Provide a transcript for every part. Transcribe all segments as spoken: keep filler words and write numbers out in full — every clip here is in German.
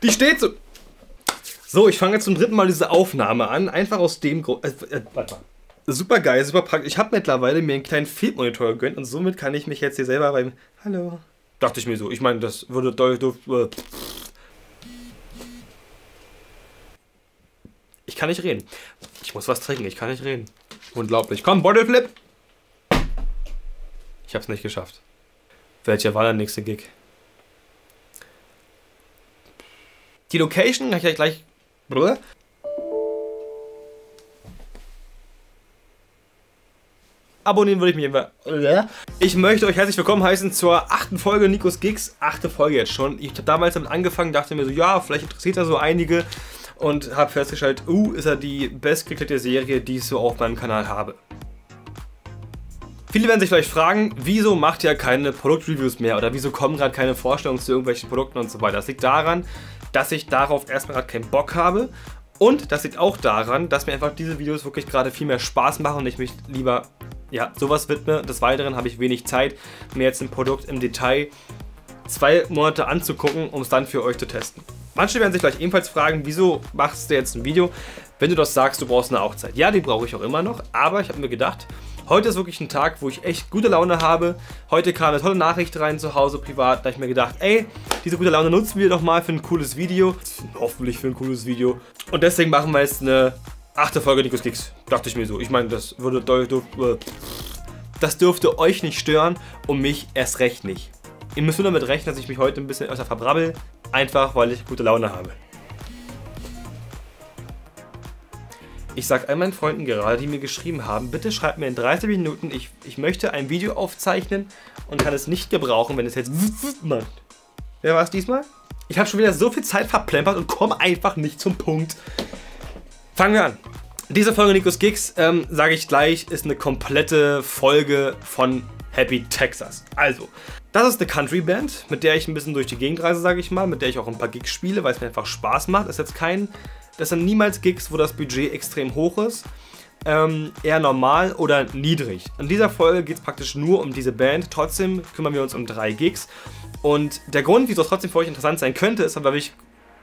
Die steht so. So, ich fange jetzt zum dritten Mal diese Aufnahme an. Einfach aus dem Grund. Äh, äh, warte mal. Super geil, super praktisch. Ich habe mittlerweile mir einen kleinen Fieldmonitor gegönnt und somit kann ich mich jetzt hier selber beim. Hallo. Dachte ich mir so. Ich meine, das würde deutlich. Äh, ich kann nicht reden. Ich muss was trinken, ich kann nicht reden. Unglaublich. Komm, Bottlepflip! Ich hab's nicht geschafft. Welcher war der nächste Gig? Die Location kann ich gleich. Blö? Abonnieren würde ich mich einfach. Ich möchte euch herzlich willkommen heißen zur achten Folge Nikos Gigs. Achte Folge jetzt schon. Ich habe damals damit angefangen, dachte mir so, ja, vielleicht interessiert er so einige. Und habe festgestellt, uh, ist er die bestgeklickte Serie, die ich so auf meinem Kanal habe. Viele werden sich vielleicht fragen, wieso macht ihr keine Produktreviews mehr oder wieso kommen gerade keine Vorstellungen zu irgendwelchen Produkten und so weiter. Das liegt daran, dass ich darauf erstmal gerade keinen Bock habe und das liegt auch daran, dass mir einfach diese Videos wirklich gerade viel mehr Spaß machen und ich mich lieber ja, sowas widme. Des Weiteren habe ich wenig Zeit, mir jetzt ein Produkt im Detail zwei Monate anzugucken, um es dann für euch zu testen. Manche werden sich vielleicht ebenfalls fragen, wieso machst du jetzt ein Video, wenn du das sagst, du brauchst eine Aufzeit. Ja, die brauche ich auch immer noch, aber ich habe mir gedacht, heute ist wirklich ein Tag, wo ich echt gute Laune habe. Heute kam eine tolle Nachricht rein zu Hause privat, da habe ich mir gedacht, ey, diese gute Laune nutzen wir doch mal für ein cooles Video. Hoffentlich für ein cooles Video. Und deswegen machen wir jetzt eine achte Folge Nikos Gigs. Dachte ich mir so. Ich meine, das würde das dürfte euch nicht stören und mich erst recht nicht. Ihr müsst nur damit rechnen, dass ich mich heute ein bisschen öfter verbrabbel, einfach weil ich gute Laune habe. Ich sage all meinen Freunden gerade, die mir geschrieben haben, bitte schreibt mir in dreißig Minuten, ich, ich möchte ein Video aufzeichnen und kann es nicht gebrauchen, wenn es jetzt macht. Wer war es diesmal? Ich habe schon wieder so viel Zeit verplempert und komme einfach nicht zum Punkt. Fangen wir an. Diese Folge Nikos Gigs, ähm, sage ich gleich, ist eine komplette Folge von Happy Texas. Also, das ist eine Country-Band, mit der ich ein bisschen durch die Gegend reise, sage ich mal, mit der ich auch ein paar Gigs spiele, weil es mir einfach Spaß macht. Das ist jetzt kein, das sind niemals Gigs, wo das Budget extrem hoch ist, ähm, eher normal oder niedrig. In dieser Folge geht es praktisch nur um diese Band, trotzdem kümmern wir uns um drei Gigs. Und der Grund, wieso es trotzdem für euch interessant sein könnte, ist aber, weil ich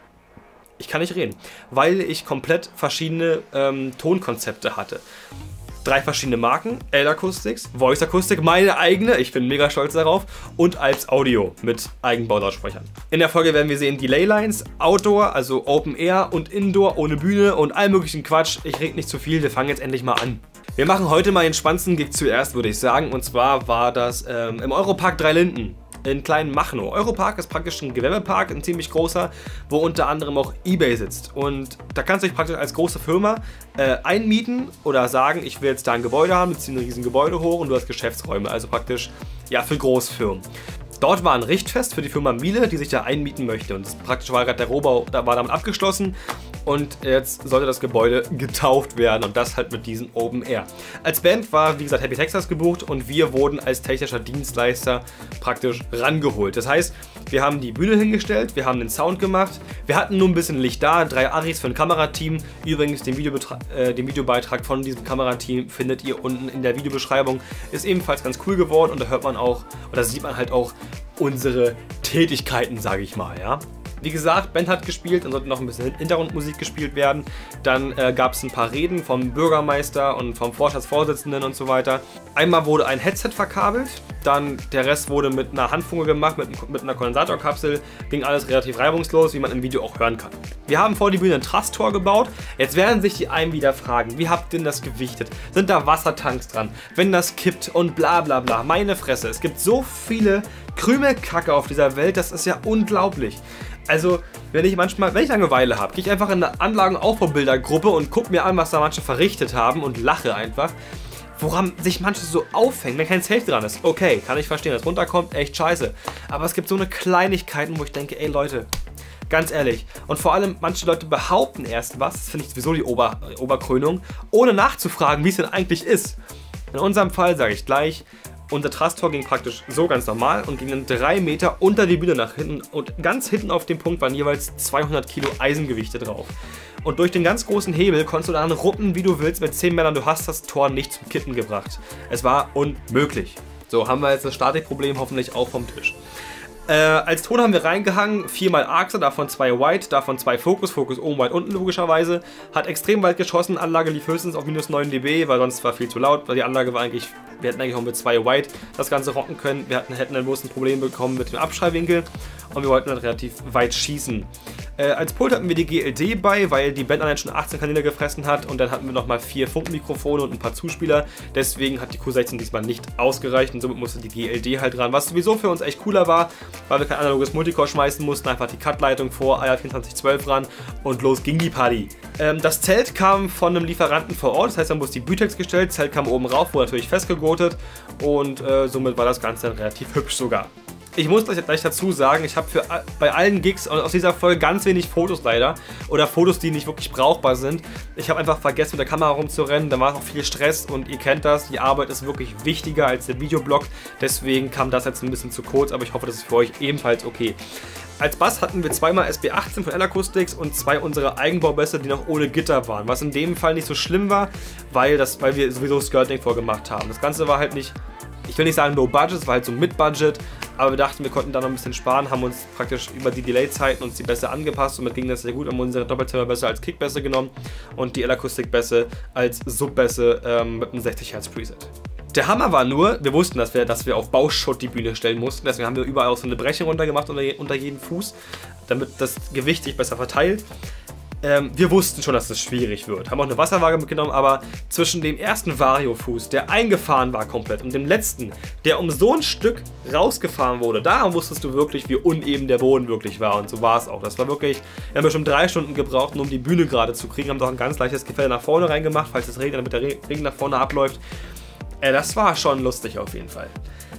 Ich kann nicht reden, weil ich komplett verschiedene ähm, Tonkonzepte hatte. Drei verschiedene Marken, L-Acoustics, Voice Acoustic, meine eigene, ich bin mega stolz darauf, und Alps Audio mit Eigenbaulautsprechern. In der Folge werden wir sehen Delay Lines, Outdoor, also Open Air und Indoor ohne Bühne und all möglichen Quatsch. Ich rede nicht zu viel, wir fangen jetzt endlich mal an. Wir machen heute mal den spannendsten Gig zuerst, würde ich sagen, und zwar war das ähm, im Europark Drei Linden. In kleinen Machnow. Europark ist praktisch ein Gewerbepark, ein ziemlich großer, wo unter anderem auch eBay sitzt. Und da kannst du dich praktisch als große Firma äh, einmieten oder sagen, ich will jetzt da ein Gebäude haben, wir ziehen ein riesen Gebäude hoch und du hast Geschäftsräume, also praktisch ja für Großfirmen. Dort war ein Richtfest für die Firma Miele, die sich da einmieten möchte. Und das praktisch war gerade der Rohbau, da war damit abgeschlossen. Und jetzt sollte das Gebäude getauft werden und das halt mit diesem Open Air. Als Band war, wie gesagt, Happy Texas gebucht und wir wurden als technischer Dienstleister praktisch rangeholt. Das heißt, wir haben die Bühne hingestellt, wir haben den Sound gemacht, wir hatten nur ein bisschen Licht da, drei Aris für ein Kamerateam. Übrigens, den, äh, den Videobeitrag von diesem Kamerateam findet ihr unten in der Videobeschreibung. Ist ebenfalls ganz cool geworden und da hört man auch, oder sieht man halt auch unsere Tätigkeiten, sage ich mal, ja. Wie gesagt, Band hat gespielt und sollte noch ein bisschen Hintergrundmusik gespielt werden. Dann äh, gab es ein paar Reden vom Bürgermeister und vom Vorstandsvorsitzenden und so weiter. Einmal wurde ein Headset verkabelt, dann der Rest wurde mit einer Handfunke gemacht, mit, mit einer Kondensatorkapsel. Ging alles relativ reibungslos, wie man im Video auch hören kann. Wir haben vor die Bühne ein Trusstor gebaut. Jetzt werden sich die einen wieder fragen, wie habt ihr denn das gewichtet? Sind da Wassertanks dran? Wenn das kippt und bla bla bla. Meine Fresse, es gibt so viele Krümelkacke auf dieser Welt, das ist ja unglaublich. Also, wenn ich manchmal, wenn ich Langeweile habe, gehe ich einfach in eine Anlagenaufbaubildergruppe und gucke mir an, was da manche verrichtet haben und lache einfach. Woran sich manche so aufhängen, wenn kein Safe dran ist. Okay, kann ich verstehen, dass runterkommt, echt scheiße. Aber es gibt so eine Kleinigkeiten, wo ich denke, ey Leute, ganz ehrlich. Und vor allem, manche Leute behaupten erst was, das finde ich sowieso die Ober Oberkrönung, ohne nachzufragen, wie es denn eigentlich ist. In unserem Fall sage ich gleich, unser Trusstor ging praktisch so ganz normal und ging dann drei Meter unter die Bühne nach hinten und ganz hinten auf dem Punkt waren jeweils zweihundert Kilo Eisengewichte drauf. Und durch den ganz großen Hebel konntest du dann ruppen, wie du willst, mit zehn Männern, du hast das Tor nicht zum Kippen gebracht. Es war unmöglich. So, haben wir jetzt das Statikproblem hoffentlich auch vom Tisch. Äh, als Ton haben wir reingehangen, viermal Arxer, davon zwei White, davon zwei Focus, Focus oben, White unten logischerweise. Hat extrem weit geschossen, Anlage lief höchstens auf minus neun dB, weil sonst war viel zu laut, weil die Anlage war eigentlich, wir hätten eigentlich auch mit zwei White das Ganze rocken können. Wir hatten, hätten ein großes Problem bekommen mit dem Abschreiwinkel und wir wollten dann relativ weit schießen. Äh, als Pult hatten wir die G L D bei, weil die Band allein schon achtzehn Kanäle gefressen hat und dann hatten wir nochmal vier Funkmikrofone und ein paar Zuspieler. Deswegen hat die Q sechzehn diesmal nicht ausgereicht und somit musste die G L D halt ran, was sowieso für uns echt cooler war, weil wir kein analoges Multicore schmeißen mussten, einfach die Cut-Leitung vor A R vierundzwanzig zwölf ran und los ging die Party. Ähm, das Zelt kam von einem Lieferanten vor Ort, das heißt, man muss die Bütex gestellt, das Zelt kam oben rauf, wurde natürlich festgegurtet und äh, somit war das Ganze dann relativ hübsch sogar. Ich muss gleich dazu sagen, ich habe für bei allen Gigs aus dieser Folge ganz wenig Fotos leider oder Fotos, die nicht wirklich brauchbar sind. Ich habe einfach vergessen, mit der Kamera rumzurennen, da war auch viel Stress und ihr kennt das, die Arbeit ist wirklich wichtiger als der Videoblog, deswegen kam das jetzt ein bisschen zu kurz, aber ich hoffe, das ist für euch ebenfalls okay. Als Bass hatten wir zweimal S B achtzehn von L-Acoustics und zwei unserer Eigenbaubässe, die noch ohne Gitter waren, was in dem Fall nicht so schlimm war, weil, das, weil wir sowieso Skirting vorgemacht haben. Das Ganze war halt nicht, ich will nicht sagen low budget, es war halt so mid-budget, aber wir dachten, wir konnten da noch ein bisschen sparen, haben uns praktisch über die Delay-Zeiten uns die Bässe angepasst und damit ging das sehr gut, haben unsere Doppelzimmerbässe als Kickbässe genommen und die L-Acoustic-Bässe als Subbässe ähm, mit einem sechzig Hertz Preset. Der Hammer war nur, wir wussten, dass wir, dass wir auf Bauschutt die Bühne stellen mussten, deswegen haben wir überall auch so eine Brechung runtergemacht unter, unter jeden Fuß, damit das Gewicht sich besser verteilt. Ähm, wir wussten schon, dass das schwierig wird. Haben auch eine Wasserwaage mitgenommen, aber zwischen dem ersten Vario-Fuß, der eingefahren war komplett, und dem letzten, der um so ein Stück rausgefahren wurde, da wusstest du wirklich, wie uneben der Boden wirklich war. Und so war es auch. Das war wirklich, wir haben bestimmt drei Stunden gebraucht, nur um die Bühne gerade zu kriegen. Haben doch ein ganz leichtes Gefälle nach vorne reingemacht, falls es regnet, damit der Regen nach vorne abläuft. Äh, das war schon lustig auf jeden Fall.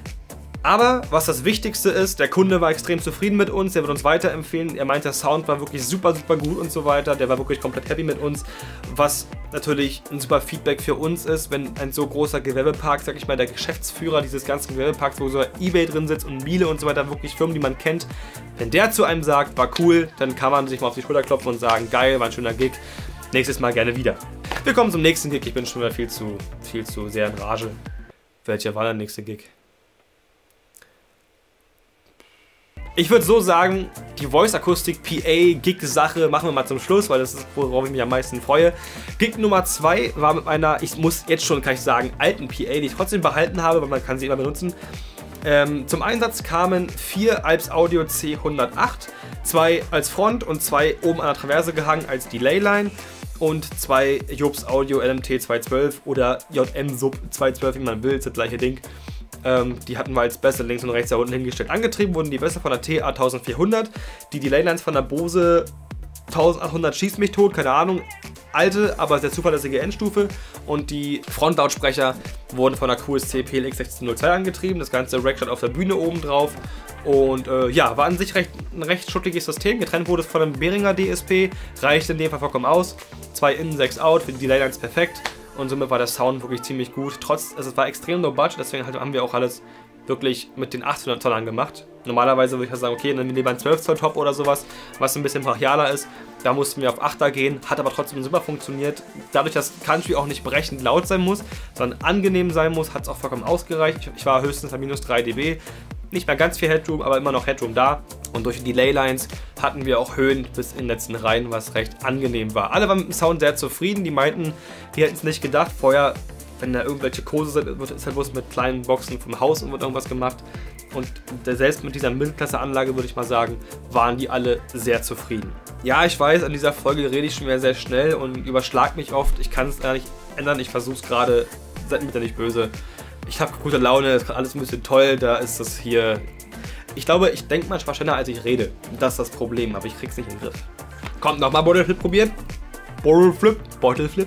Aber was das Wichtigste ist, der Kunde war extrem zufrieden mit uns, der wird uns weiterempfehlen. Er meint, der Sound war wirklich super, super gut und so weiter. Der war wirklich komplett happy mit uns, was natürlich ein super Feedback für uns ist, wenn ein so großer Gewerbepark, sag ich mal, der Geschäftsführer dieses ganzen Gewerbeparks, wo so eBay drin sitzt und Miele und so weiter, wirklich Firmen, die man kennt, wenn der zu einem sagt, war cool, dann kann man sich mal auf die Schulter klopfen und sagen, geil, war ein schöner Gig, nächstes Mal gerne wieder. Wir kommen zum nächsten Gig, ich bin schon wieder viel zu, viel zu sehr in Rage. Welcher war der nächste Gig? Ich würde so sagen, die Voice-Akustik P A-Gig-Sache machen wir mal zum Schluss, weil das ist, worauf ich mich am meisten freue. Gig Nummer zwei war mit einer, ich muss jetzt schon, kann ich sagen, alten P A, die ich trotzdem behalten habe, weil man kann sie immer benutzen. Ähm, zum Einsatz kamen vier Alps Audio C hundertacht, zwei als Front und zwei oben an der Traverse gehangen als Delay-Line und zwei Jobs Audio L M T zweihundertzwölf oder J M Sub zweihundertzwölf, wie man will, ist das gleiche Ding. Ähm, die hatten wir als Bässe links und rechts da unten hingestellt. Angetrieben wurden die Bässe von der T A vierzehnhundert, die Delay-Lines von der Bose eintausendachthundert schießt mich tot, keine Ahnung, alte, aber sehr zuverlässige Endstufe, und die Frontlautsprecher wurden von der Q S C P L X sechzehnhundertzwei angetrieben, das ganze Rack stand auf der Bühne oben drauf und äh, ja, war an sich recht, ein recht schuttliges System, getrennt wurde es von einem Behringer D S P, reichte in dem Fall vollkommen aus, zwei Innen, sechs Out, für die Delay-Lines perfekt. Und somit war der Sound wirklich ziemlich gut. Trotz, also es war extrem low budget, deswegen halt haben wir auch alles wirklich mit den achthundert Zollern gemacht. Normalerweise würde ich sagen, okay, dann nehmen wir lieber einen zwölf Zoll Top oder sowas, was ein bisschen brachialer ist. Da mussten wir auf achter gehen, hat aber trotzdem super funktioniert. Dadurch, dass Country auch nicht brechend laut sein muss, sondern angenehm sein muss, hat es auch vollkommen ausgereicht. Ich war höchstens bei minus drei dB. Nicht mehr ganz viel Headroom, aber immer noch Headroom da. Und durch die Delay-Lines hatten wir auch Höhen bis in den letzten Reihen, was recht angenehm war. Alle waren mit dem Sound sehr zufrieden. Die meinten, die hätten es nicht gedacht. Vorher, wenn da irgendwelche Kurse sind, wird es halt bloß mit kleinen Boxen vom Haus und wird irgendwas gemacht. Und selbst mit dieser Mittelklasse-Anlage, würde ich mal sagen, waren die alle sehr zufrieden. Ja, ich weiß, an dieser Folge rede ich schon wieder sehr schnell und überschlag mich oft. Ich kann es gar nicht ändern. Ich versuche es gerade. Seid mir bitte nicht böse. Ich habe gute Laune, es ist alles ein bisschen toll, da ist das hier... Ich glaube, ich denke manchmal schneller, als ich rede. Das ist das Problem, aber ich krieg's nicht in den Griff. Kommt, nochmal Bottleflip probieren. Bottleflip, Bottleflip.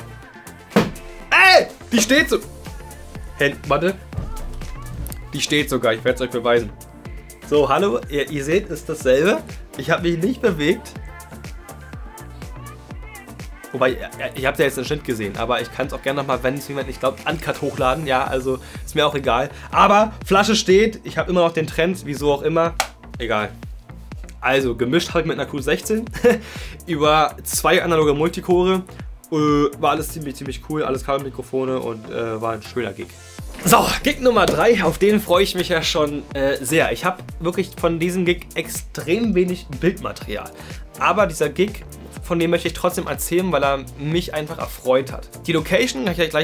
Ey, die steht so... Händ, warte. Die steht sogar, ich werde es euch beweisen. So, hallo, ihr, ihr seht, ist dasselbe. Ich habe mich nicht bewegt. Wobei, ihr habt ja jetzt den Schnitt gesehen, aber ich kann es auch gerne nochmal, wenn es jemand, ich glaube, Uncut hochladen. Ja, also ist mir auch egal. Aber Flasche steht, ich habe immer noch den Trend, wieso auch immer. Egal. Also, gemischt habe ich mit einer Q sechzehn über zwei analoge Multicore. Äh, war alles ziemlich, ziemlich cool, alles Kabelmikrofone und äh, war ein schöner Gig. So, Gig Nummer drei, auf den freue ich mich ja schon äh, sehr. Ich habe wirklich von diesem Gig extrem wenig Bildmaterial. Aber dieser Gig, von dem möchte ich trotzdem erzählen, weil er mich einfach erfreut hat. Die Location kann ich gleich,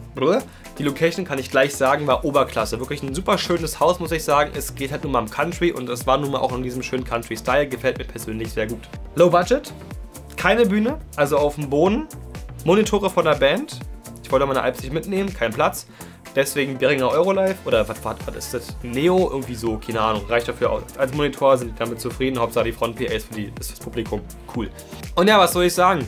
die Location kann ich gleich sagen, war Oberklasse. Wirklich ein super schönes Haus, muss ich sagen. Es geht halt nun mal im Country und es war nun mal auch in diesem schönen Country-Style. Gefällt mir persönlich sehr gut. Low Budget, keine Bühne, also auf dem Boden. Monitore von der Band. Ich wollte meine Alps nicht mitnehmen, kein Platz. Deswegen Behringer Eurolive oder was, was, was ist das? Neo, irgendwie so, keine Ahnung, reicht dafür aus. Als Monitor sind die damit zufrieden, Hauptsache die Front-P As für die, ist das Publikum cool. Und ja, was soll ich sagen?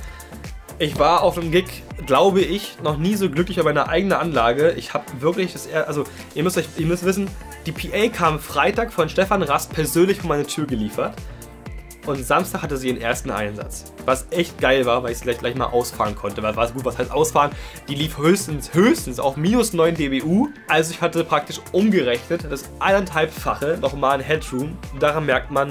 Ich war auf einem Gig, glaube ich, noch nie so glücklich über meine eigene Anlage. Ich habe wirklich das, also ihr müsst, euch, ihr müsst wissen, die P A kam Freitag von Stefan Rast persönlich vor meine Tür geliefert. Und Samstag hatte sie ihren ersten Einsatz. Was echt geil war, weil ich sie gleich, gleich mal ausfahren konnte. Weil war es gut, was heißt ausfahren? Die lief höchstens, höchstens auf minus neun dBu. Also ich hatte praktisch umgerechnet das eineinhalbfache nochmal ein Headroom. Daran merkt man,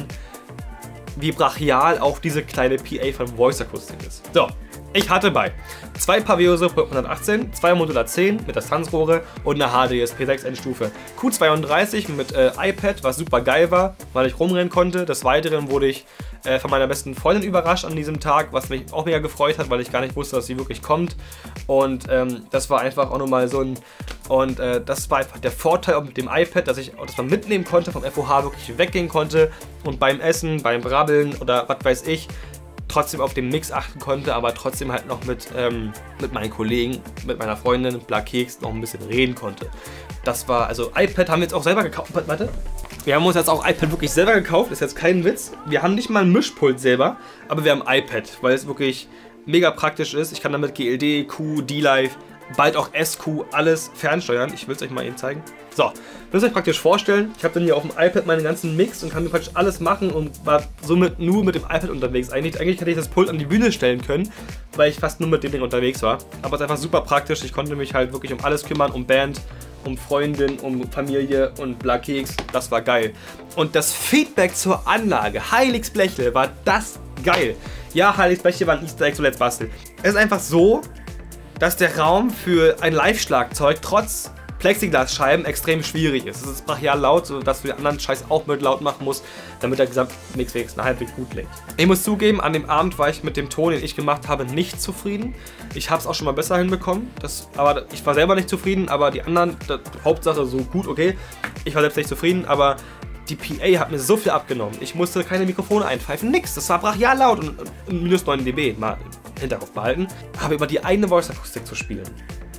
wie brachial auch diese kleine P A von Voice Acoustic ist. So, ich hatte bei zwei Pavioso hundertachtzehn, zwei Modular zehn mit Distanzrohre und eine H D S P sechs Endstufe. Q zweiunddreißig mit äh, iPad, was super geil war, weil ich rumrennen konnte. Des Weiteren wurde ich äh, von meiner besten Freundin überrascht an diesem Tag, was mich auch mega gefreut hat, weil ich gar nicht wusste, dass sie wirklich kommt. Und ähm, das war einfach auch nochmal so ein... Und äh, das war einfach der Vorteil auch mit dem iPad, dass ich auch das mal mitnehmen konnte, vom F O H wirklich weggehen konnte und beim Essen, beim Brabbeln oder was weiß ich, trotzdem auf den Mix achten konnte, aber trotzdem halt noch mit, ähm, mit meinen Kollegen, mit meiner Freundin, Blakeks noch ein bisschen reden konnte. Das war, also iPad haben wir jetzt auch selber gekauft. Warte. Wir haben uns jetzt auch iPad wirklich selber gekauft, ist jetzt kein Witz. Wir haben nicht mal ein Mischpult selber, aber wir haben iPad, weil es wirklich mega praktisch ist. Ich kann damit G L D, Q, D-Live, bald auch S Q, alles fernsteuern. Ich will es euch mal eben zeigen. So, müsst ihr euch praktisch vorstellen, ich habe dann hier auf dem iPad meinen ganzen Mix und kann mir praktisch alles machen und war somit nur mit dem iPad unterwegs. Eigentlich, eigentlich hätte ich das Pult an die Bühne stellen können, weil ich fast nur mit dem Ding unterwegs war. Aber es ist einfach super praktisch. Ich konnte mich halt wirklich um alles kümmern, um Band, um Freundin, um Familie und Blakeks. Das war geil. Und das Feedback zur Anlage, Heiligsblechle, war das geil. Ja, Heiligsblechle war ein Easter Egg, so let's basteln. Es ist einfach so, dass der Raum für ein Live-Schlagzeug trotz Plexiglasscheiben extrem schwierig ist. Es ist brachial laut, sodass du den anderen Scheiß auch mit laut machen musst, damit der Gesamtmix wenigstens halbwegs gut klingt. Ich muss zugeben, an dem Abend war ich mit dem Ton, den ich gemacht habe, nicht zufrieden. Ich habe es auch schon mal besser hinbekommen, das, aber ich war selber nicht zufrieden, aber die anderen, das, Hauptsache so gut, okay. Ich war selbst nicht zufrieden, aber die P A hat mir so viel abgenommen. Ich musste keine Mikrofone einpfeifen, nix. Das war brachial laut und, und minus neun dB, mal im Hinterkopf behalten. Aber über die eigene Voice-Akustik zu spielen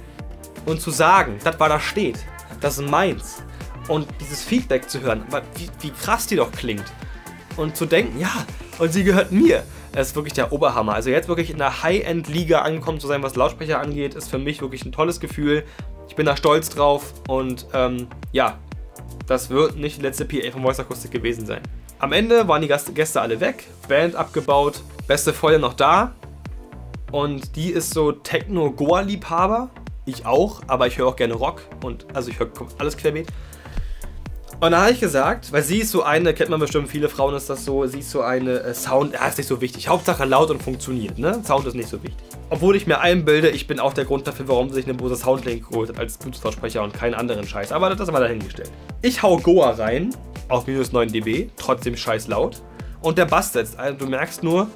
und zu sagen, das war da steht, das ist meins. Und dieses Feedback zu hören, wie, wie krass die doch klingt. Und zu denken, ja, und sie gehört mir. Das ist wirklich der Oberhammer. Also jetzt wirklich in der High-End-Liga angekommen zu sein, was Lautsprecher angeht, ist für mich wirklich ein tolles Gefühl. Ich bin da stolz drauf und ähm, ja, das wird nicht die letzte P A von Voice Acoustic gewesen sein. Am Ende waren die Gäste alle weg, Band abgebaut, beste Freundin noch da. Und die ist so Techno-Goa-Liebhaber. Ich auch, aber ich höre auch gerne Rock und also ich höre alles querbeet. Und da habe ich gesagt, weil sie ist so eine, kennt man bestimmt, viele Frauen ist das so, sie ist so eine äh, Sound, ja, ist nicht so wichtig. Hauptsache laut und funktioniert, ne? Sound ist nicht so wichtig. Obwohl ich mir einbilde, ich bin auch der Grund dafür, warum sie sich eine Bose Soundlink geholt hat als Bluetooth-Lautsprecher und keinen anderen Scheiß. Aber das ist mal dahingestellt. Ich hau Goa rein auf minus neun dB, trotzdem scheiß laut. Und der Bass setzt ein, du merkst nur,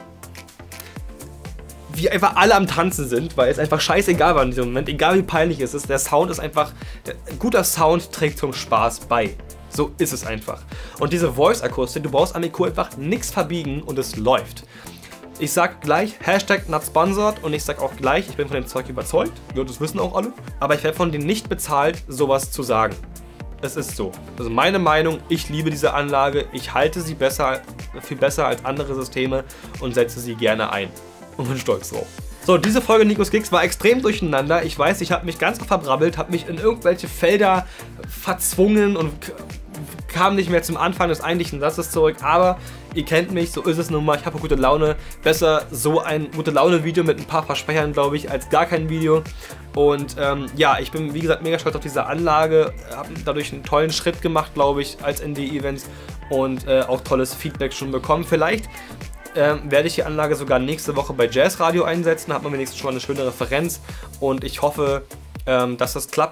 wie einfach alle am Tanzen sind, weil es einfach scheißegal war in diesem Moment, egal wie peinlich es ist, der Sound ist einfach, der, guter Sound trägt zum Spaß bei. So ist es einfach. Und diese Voice-Akustik, du brauchst am Mikro einfach nichts verbiegen und es läuft. Ich sag gleich, Hashtag not sponsored und ich sag auch gleich, ich bin von dem Zeug überzeugt, ja, das wissen auch alle, aber ich werde von denen nicht bezahlt, sowas zu sagen. Es ist so. Also meine Meinung, ich liebe diese Anlage, ich halte sie besser, viel besser als andere Systeme und setze sie gerne ein. Und bin stolz drauf. So, diese Folge Nikos Gigs war extrem durcheinander. Ich weiß, ich habe mich ganz verbrabbelt, habe mich in irgendwelche Felder verzwungen und kam nicht mehr zum Anfang des eigentlichen Satzes zurück. Aber ihr kennt mich, so ist es nun mal. Ich habe gute Laune. Besser so ein gute Laune-Video mit ein paar Versprechern, glaube ich, als gar kein Video. Und ähm, ja, ich bin, wie gesagt, mega stolz auf diese Anlage. Habe dadurch einen tollen Schritt gemacht, glaube ich, als N D-Events. Und äh, auch tolles Feedback schon bekommen. Vielleicht Ähm, werde ich die Anlage sogar nächste Woche bei Jazz Radio einsetzen, hat man wenigstens schon mal eine schöne Referenz und ich hoffe, ähm, dass das klappt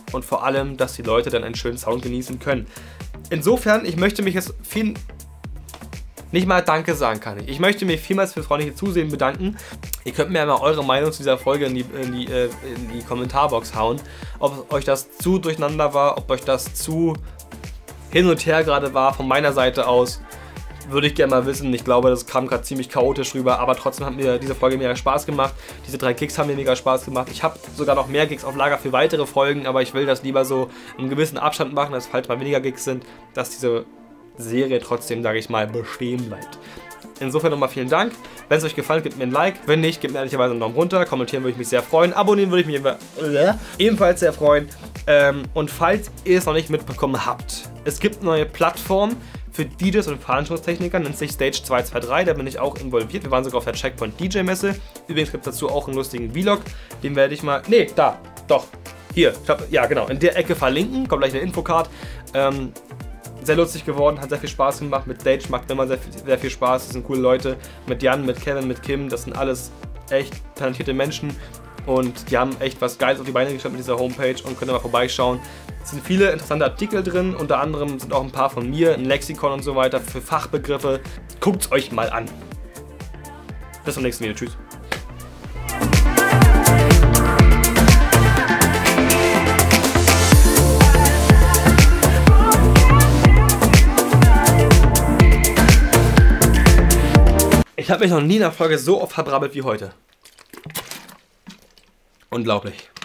und vor allem, dass die Leute dann einen schönen Sound genießen können. Insofern, ich möchte mich jetzt viel... Nicht mal Danke sagen kann ich. Ich möchte mich vielmals für freundliche Zusehen bedanken. Ihr könnt mir ja mal eure Meinung zu dieser Folge in die, in die, äh, in die Kommentarbox hauen. Ob euch das zu durcheinander war, ob euch das zu hin und her gerade war von meiner Seite aus. Würde ich gerne mal wissen. Ich glaube, das kam gerade ziemlich chaotisch rüber, aber trotzdem hat mir diese Folge mega Spaß gemacht. Diese drei Gigs haben mir mega Spaß gemacht. Ich habe sogar noch mehr Gigs auf Lager für weitere Folgen, aber ich will das lieber so in einem gewissen Abstand machen, dass falls mal weniger Gigs sind, dass diese Serie trotzdem, sage ich mal, bestehen bleibt. Insofern nochmal vielen Dank. Wenn es euch gefallen hat, gebt mir ein Like. Wenn nicht, gebt mir ehrlicherweise einen Daumen runter. Kommentieren würde ich mich sehr freuen. Abonnieren würde ich mich ebenfalls sehr freuen. Ähm, und falls ihr es noch nicht mitbekommen habt, es gibt neue Plattformen für D Js und Veranstaltungstechniker, nennt sich Stage zwei zwei drei, da bin ich auch involviert. Wir waren sogar auf der Checkpoint D J Messe. Übrigens gibt es dazu auch einen lustigen Vlog. Den werde ich mal, nee, da, doch, hier, ich glaub, ja genau, in der Ecke verlinken. Kommt gleich eine Infocard. Ähm, Sehr lustig geworden, hat sehr viel Spaß gemacht. Mit Stage macht immer sehr viel, sehr viel Spaß. Das sind coole Leute. Mit Jan, mit Kevin, mit Kim. Das sind alles echt talentierte Menschen. Und die haben echt was Geiles auf die Beine gestellt mit dieser Homepage und könnt ihr mal vorbeischauen. Es sind viele interessante Artikel drin. Unter anderem sind auch ein paar von mir, ein Lexikon und so weiter für Fachbegriffe. Guckt es euch mal an. Bis zum nächsten Video. Tschüss. Ich habe mich noch nie in einer Folge so oft verbrabbelt wie heute. Unglaublich.